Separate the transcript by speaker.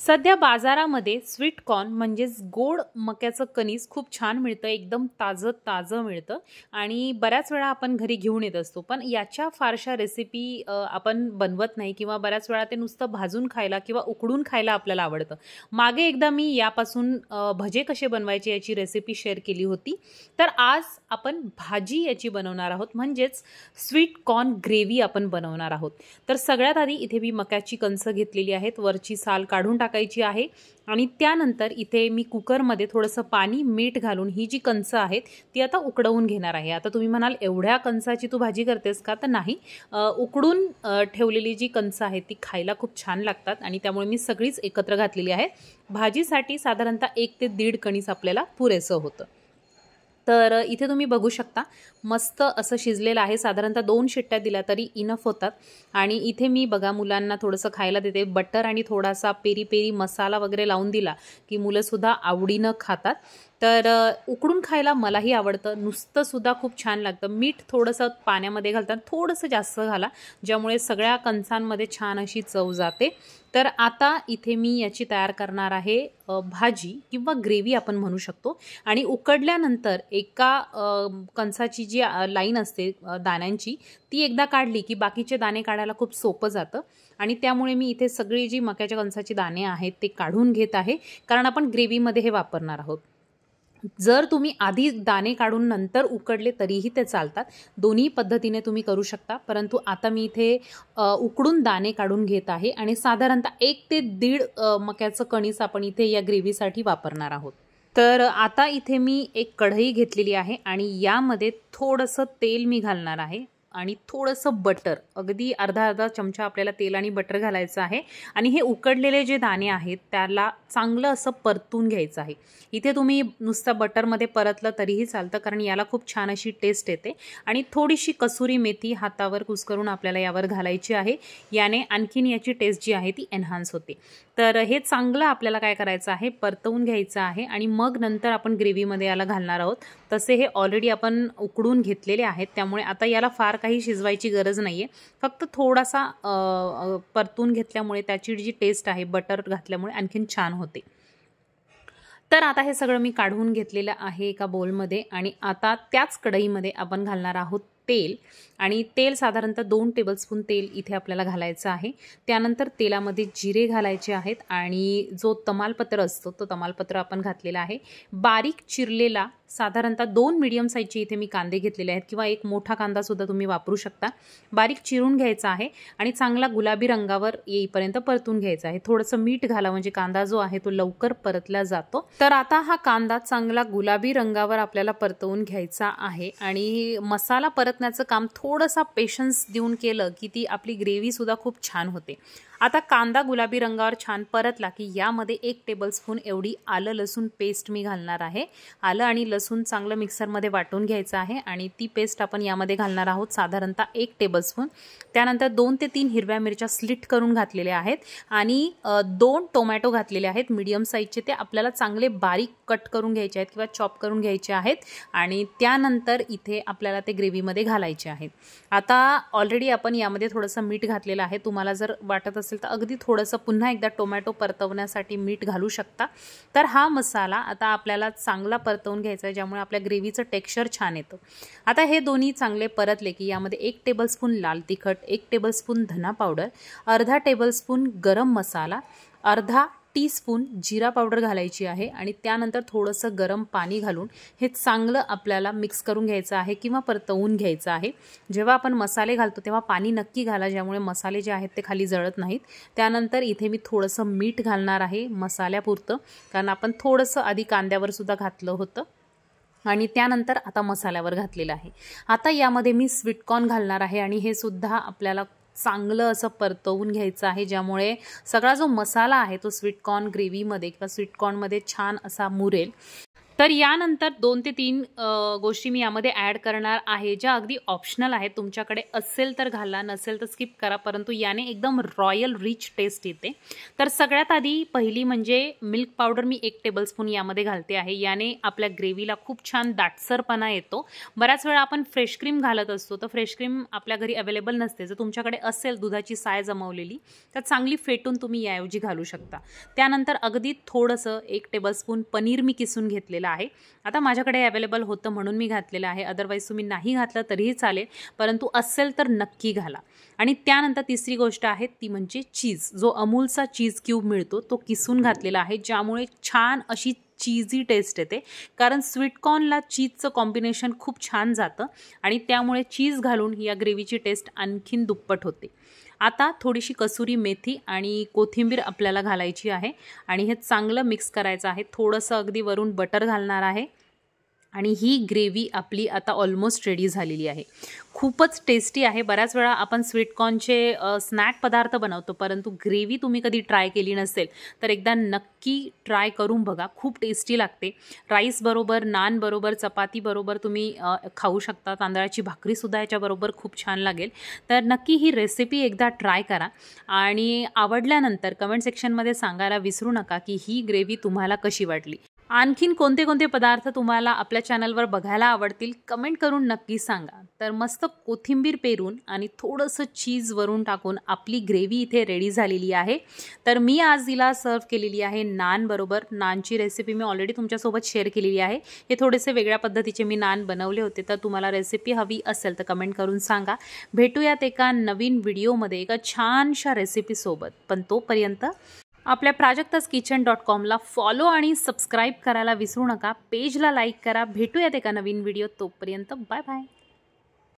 Speaker 1: सध्या बाजारामध्ये sweet corn म्हणजेच गोड मक्याचं कणीस खूप छान मिळतं, एकदम ताजं ताजं मिळतं आणि बऱ्याच वेळा आपण घरी घेऊन येत असतो. पण याच्या फारशा रेसिपी आपण बनवत नाही किंवा बऱ्याच वेळा ते नुसतं भाजून खायला किंवा उकडून खायला आपल्याला आवडतं. मागे एकदा मी यापासून भजे कसे बनवायचे याची रेसिपी शेअर केली होती. तर आज आपण भाजी याची बनवणार आहोत, म्हणजेच स्वीट कॉर्न ग्रेव्ही आपण बनवणार आहोत. तर सगळ्यात आधी इथे मी मक्याची कणसं घेतलेली आहेत, वरची साल काढून टाकायची आहे आणि त्यानंतर इथे मी कुकरमध्ये थोडंसं पाणी मीठ घालून ही जी कणसं आहेत ती आता उकडवून घेणार आहे. आता तुम्ही म्हणाल एवढ्या कणसाची तू भाजी करतेस का? तर नाही, उकडून ठेवलेली जी कणसं आहेत ती खायला खूप छान लागतात आणि त्यामुळे मी सगळीच एकत्र घातलेली आहे. भाजीसाठी साधारणतः 1 ते 1.5 कणीस आपल्याला पुरेसं होतं. तर इथे तुम्ही बघू शकता मस्त असं शिजलेलं आहे. साधारणतः 2 शिट्ट्या दिल्या तरी इनफ होतात. आणि इथे मी बघा मुलांना थोडंसं खायला देते. बटर आणि थोडासा पेरी पेरी मसाला वगैरे लावून दिला की मुलंसुद्धा आवडीनं खातात. तर उकडून खायला मलाही आवडतं, नुसतं सुद्धा खूप छान लागतं. मीठ थोडंसं पाण्यामध्ये घालताना थोडंसं जास्त घाला, ज्यामुळे सगळ्या कणसांमध्ये छान अशी चव जाते. तर आता इथे मी याची तयार करणार आहे भाजी किंवा ग्रेव्ही आपण म्हणू शकतो. आणि उकडल्यानंतर एका कणसाची जी लाईन असते दाण्यांची ती एकदा काढली की बाकीचे दाणे काढायला खूप सोपं जातं. आणि त्यामुळे मी इथे सगळी जी मक्याच्या कणसाची दाणे आहेत ते काढून घेत आहे, कारण आपण ग्रेव्हीमध्ये हे वापरणार आहोत. जर तुम्ही आधी दाणे काढून नंतर उकडले तरीही ते चालतात. दोन्ही पद्धतीने तुम्ही करू शकता. परंतु आता मी इथे उकडून दाणे काढून घेत आहे आणि साधारणतः 1 ते 1.5 मक्याचं कणीस आपण इथे या ग्रेव्हीसाठी वापरणार आहोत. तर आता इथे मी एक कढई घेतलेली आहे आणि यामध्ये थोडंसं तेल मी घालणार आहे आणि थोडंसं बटर, अगदी अर्धा चमचा आपल्याला तेल आणि बटर घालायचं आहे. आणि हे उकडलेले जे दाणे आहेत त्याला चांगलं असं परतून घ्यायचं आहे. इथे तुम्ही नुसतं बटरमध्ये परतलं तरीही चालतं, कारण याला खूप छान अशी टेस्ट येते. आणि थोडीशी कसुरी मेथी हातावर कुस्करून आपल्याला यावर घालायची आहे. याने आणखीन याची टेस्ट जी आहे ती एन्हान्स होते. तर हे चांगलं आपल्याला काय करायचं आहे, परतवून घ्यायचं आहे आणि मग नंतर आपण ग्रेव्हीमध्ये याला घालणार आहोत. तसे हे ऑलरेडी आपण उकडून घेतलेले आहेत, त्यामुळे आता याला फार काही शिजवायची गरज नाही आहे. फक्त थोडासा परतून घेतल्यामुळे त्याची जी टेस्ट आहे बटर घातल्यामुळे आणखीन छान होते. तर आता हे सगळं मी काढून घेतलेलं आहे एका बोलमध्ये आणि आता त्याच कढईमध्ये आपण घालणार आहोत तेल. आणि तेल साधारणतः 2 टेबलस्पून तेल इथे आपल्याला घालायचं आहे. त्यानंतर तेलामध्ये जिरे घालायचे आहेत आणि जो तमालपत्र असतो तो तमालपत्र आपण घातलेला आहे. बारीक चिरलेला साधारणतः 2 मीडियम साईजचे इथे मी कांदे घेतलेले आहेत, किंवा एक मोठा कांदासुद्धा तुम्ही वापरू शकता. बारीक चिरून घ्यायचा आहे आणि चांगला गुलाबी रंगावर येईपर्यंत परतून घ्यायचा आहे. थोडंसं मीठ घाला म्हणजे कांदा जो आहे तो लवकर परतला जातो. तर आता हा कांदा चांगला गुलाबी रंगावर आपल्याला परतवून घ्यायचा आहे. आणि मसाला परतण्याचं काम थोडंसं पेशन्स देऊन केलं की ती आपली ग्रेव्ही सुद्धा खूप छान होते. आता कांदा गुलाबी रंगावर छान परतला की यामध्ये 1 टेबलस्पून एवढी आलं लसूण पेस्ट मी घालणार आहे. आलं आणि लसूण चांगलं मिक्सरमध्ये वाटून घ्यायचं आहे आणि ती पेस्ट आपण यामध्ये घालणार आहोत, साधारणतः 1 टेबलस्पून. त्यानंतर 2 ते 3 हिरव्या मिरच्या स्लिट करून घातलेल्या आहेत आणि 2 टोमॅटो घातलेले आहेत मीडियम साईजचे. ते आपल्याला चांगले बारीक कट करून घ्यायचे आहेत किंवा चॉप करून घ्यायचे आहेत आणि त्यानंतर इथे आपल्याला ते ग्रेव्हीमध्ये घालायचे आहेत. आता ऑलरेडी आपण यामध्ये थोडंसं मीठ घातलेलं आहे. तुम्हाला जर वाटत असेल तर अगदी थोडंसं पुन्हा एकदा टोमॅटो परतवण्यासाठी मीठ घालू शकता. तर हा मसाला आता आपल्याला चांगला परतवून घ्यायचा आहे, ज्यामुळे आपल्या ग्रेव्हीचं टेक्स्चर छान येतं. आता हे दोन्ही चांगले परतले की यामध्ये 1 टेबलस्पून लाल तिखट, 1 टेबलस्पून धना पावडर, अर्धा टेबलस्पून गरम मसाला, अर्धा टीस्पून जिरा पावडर घालायची आहे आणि त्यानंतर थोडंसं गरम पाणी घालून हे चांगलं आपल्याला मिक्स करून घ्यायचं आहे किंवा परतवून घ्यायचं आहे. जेव्हा आपण मसाले घालतो तेव्हा पाणी नक्की घाला, ज्यामुळे मसाले जे आहेत ते खाली जळत नाहीत. त्यानंतर इथे मी थोडंसं मीठ घालणार आहे मसाल्यापुरतं, कारण आपण थोडंसं आधी कांद्यावर सुद्धा घातलं होतं आणि त्यानंतर आता मसाल्यावर घातलेलं आहे. आता यामध्ये मी स्वीटकॉर्न घालणार आहे आणि हे सुद्धा आपल्याला चांगलं असं परतवून घ्यायचं आहे, ज्यामुळे सगळा जो मसाला आहे तो स्वीटकॉर्न ग्रेव्हीमध्ये किंवा स्वीटकॉर्नमध्ये छान असा मुरेल. तर यानंतर 2 ते 3 गोष्टी मी यामध्ये ॲड करणार आहे, ज्या अगदी ऑप्शनल आहेत. तुमच्याकडे असेल तर घाला, नसेल तर स्किप करा, परंतु याने एकदम रॉयल रिच टेस्ट येते. तर सगळ्यात आधी पहिली म्हणजे मिल्क पावडर मी 1 टेबलस्पून यामध्ये घालते आहे. याने आपल्या ग्रेव्हीला खूप छान दाटसरपणा येतो. बऱ्याच वेळा आपण फ्रेश क्रीम घालत असतो, तर फ्रेश क्रीम आपल्या घरी अवेलेबल नसते. जर तुमच्याकडे असेल दुधाची साय जमवलेली, तर चांगली फेटून तुम्ही याऐवजी घालू शकता. त्यानंतर अगदी थोडंसं 1 टेबलस्पून पनीर मी किसून घेतलेलं आहे. आता माझ्याकडे अवेलेबल होतं म्हणून मी घातलेलं आहे, अदरवाईज तुम्ही नाही घातलं तरीही चालेल, परंतु असेल तर नक्की घाला. आणि त्यानंतर तिसरी गोष्ट आहे ती म्हणजे चीज. जो अमूलचा चीज क्यूब मिळतो तो किसून घातलेला आहे, ज्यामुळे छान अशी चीजी टेस्ट येते. कारण स्वीटकॉर्नला चीजचं कॉम्बिनेशन खूप छान जातं आणि त्यामुळे चीज घालून या ग्रेव्हीची टेस्ट आणखीन दुप्पट होते. आता थोडीशी कसुरी मेथी आणि कोथिंबीर आपल्याला घालायची आहे आणि हे चांगलं मिक्स करायचं आहे. थोडंसं अगदी वरून बटर घालणार आहे आणि ही ग्रेव्ही आपली आता ऑलमोस्ट रेडी झालेली आहे. खूपच टेस्टी आहे. बऱ्याच वेळा आपण स्वीटकॉर्नचे स्नॅक पदार्थ बनवतो, परंतु ग्रेव्ही तुम्ही कधी ट्राय केली नसेल तर एकदा नक्की ट्राय करून बघा. खूप टेस्टी लागते. राईसबरोबर, नानबरोबर, चपातीबरोबर तुम्ही खाऊ शकता. तांदळाची भाकरीसुद्धा याच्याबरोबर खूप छान लागेल. तर नक्की ही रेसिपी एकदा ट्राय करा आणि आवडल्यानंतर कमेंट सेक्शनमध्ये सांगायला विसरू नका की ही ग्रेव्ही तुम्हाला कशी वाटली. आणखीन कोणते कोणते पदार्थ तुम्हाला आपल्या चॅनलवर बघायला आवडतील कमेंट करून नक्की सांगा. तर मस्त कोथिंबीर पेरून आणि थोडंसं चीज वरून टाकून आपली ग्रेव्ही इथे रेडी झालेली आहे. तर मी आज तिला सर्व केलेली आहे नान बरोबर. नानची रेसिपी मी ऑलरेडी तुमच्यासोबत शेअर केलेली आहे. हे थोडेसे वेगळ्या पद्धतीचे मी नान बनवले होते. तर तुम्हाला रेसिपी हवी असेल तर कमेंट करून सांगा. भेटूयात एका नवीन व्हिडिओमध्ये एका छानशा रेसिपीसोबत. पण तोपर्यंत आपल्या prajaktaskitchen.com फॉलो आणि सबस्क्राईब करायला विसरू नका. पेजला लाईक करा. भेटूयात एका नवीन व्हिडिओ. तोपर्यंत बाय बाय.